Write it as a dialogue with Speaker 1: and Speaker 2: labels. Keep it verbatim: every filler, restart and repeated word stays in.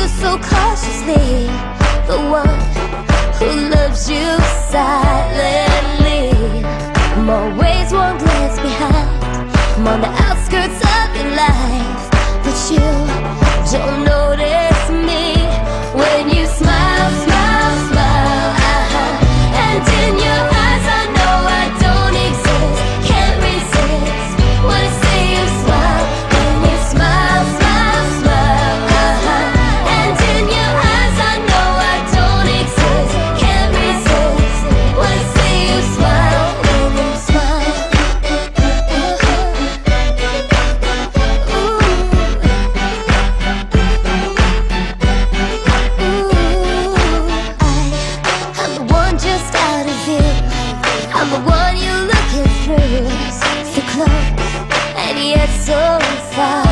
Speaker 1: so cautiously, the one who loves you silently. I'm always one glance behind, I'm on the outskirts of your life, but you don't notice me when you smile, smile, smile, uh-huh. And in your eyes I know I don't exist, can't resist when I see you smile. When you smile, smile, smile, uh-huh. And in your eyes I know I don't exist, can't resist when I see you smile. When you smile, I'm the one just out of view, I'm the one you're looking through. So close and yet so far.